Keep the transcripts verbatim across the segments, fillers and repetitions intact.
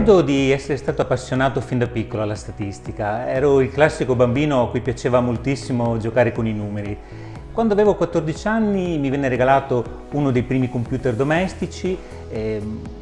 Credo di essere stato appassionato fin da piccolo alla statistica. Ero il classico bambino a cui piaceva moltissimo giocare con i numeri. Quando avevo quattordici anni mi venne regalato uno dei primi computer domestici, e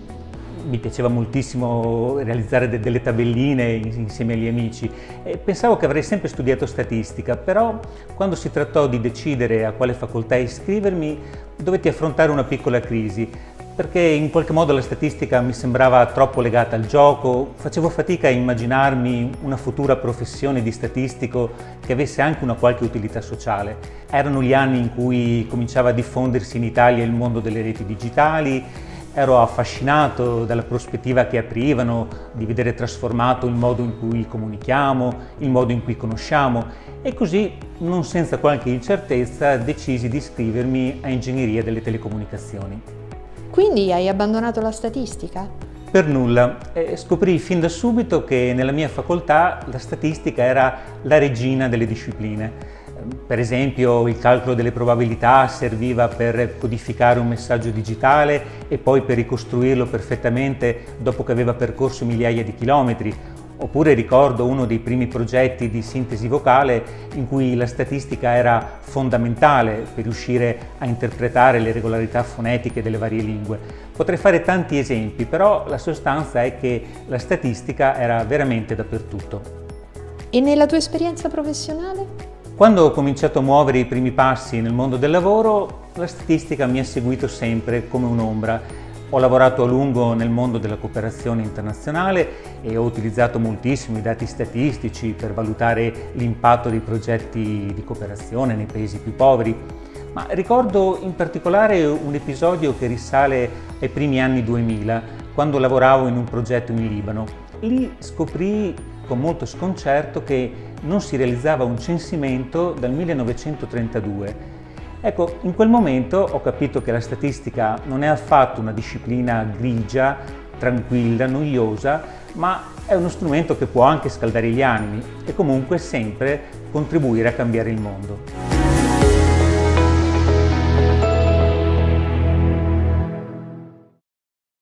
mi piaceva moltissimo realizzare de delle tabelline insieme agli amici e pensavo che avrei sempre studiato statistica, però quando si trattò di decidere a quale facoltà iscrivermi dovetti affrontare una piccola crisi, perché in qualche modo la statistica mi sembrava troppo legata al gioco, facevo fatica a immaginarmi una futura professione di statistico che avesse anche una qualche utilità sociale. Erano gli anni in cui cominciava a diffondersi in Italia il mondo delle reti digitali, ero affascinato dalla prospettiva che aprivano di vedere trasformato il modo in cui comunichiamo, il modo in cui conosciamo e così, non senza qualche incertezza, decisi di iscrivermi a Ingegneria delle Telecomunicazioni. Quindi hai abbandonato la statistica? Per nulla. E scoprì fin da subito che nella mia facoltà la statistica era la regina delle discipline. Per esempio, il calcolo delle probabilità serviva per codificare un messaggio digitale e poi per ricostruirlo perfettamente dopo che aveva percorso migliaia di chilometri. Oppure ricordo uno dei primi progetti di sintesi vocale in cui la statistica era fondamentale per riuscire a interpretare le regolarità fonetiche delle varie lingue. Potrei fare tanti esempi, però la sostanza è che la statistica era veramente dappertutto. E nella tua esperienza professionale? Quando ho cominciato a muovere i primi passi nel mondo del lavoro, la statistica mi ha seguito sempre come un'ombra. Ho lavorato a lungo nel mondo della cooperazione internazionale e ho utilizzato moltissimo i dati statistici per valutare l'impatto dei progetti di cooperazione nei paesi più poveri. Ma ricordo in particolare un episodio che risale ai primi anni duemila, quando lavoravo in un progetto in Libano. Lì scoprì con molto sconcerto che non si realizzava un censimento dal millenovecentotrentadue. Ecco, in quel momento ho capito che la statistica non è affatto una disciplina grigia, tranquilla, noiosa, ma è uno strumento che può anche scaldare gli animi e comunque sempre contribuire a cambiare il mondo.